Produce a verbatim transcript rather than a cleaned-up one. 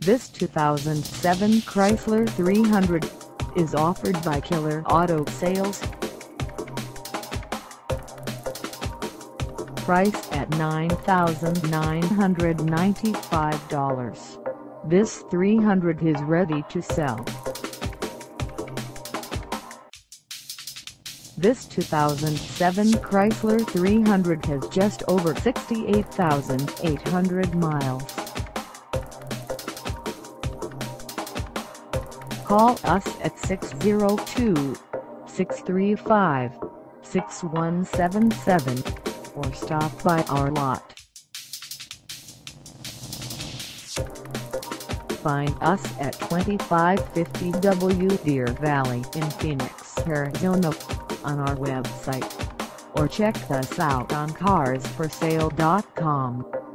This two thousand seven Chrysler three hundred is offered by Killer Auto Sales. Priced at nine thousand nine hundred ninety-five dollars, this three hundred is ready to sell. This two thousand seven Chrysler three hundred has just over sixty-eight thousand eight hundred miles. Call us at six zero two, six three five, six one seven seven or stop by our lot. Find us at twenty-five fifty W Deer Valley in Phoenix, Arizona on our website, or check us out on cars for sale dot com.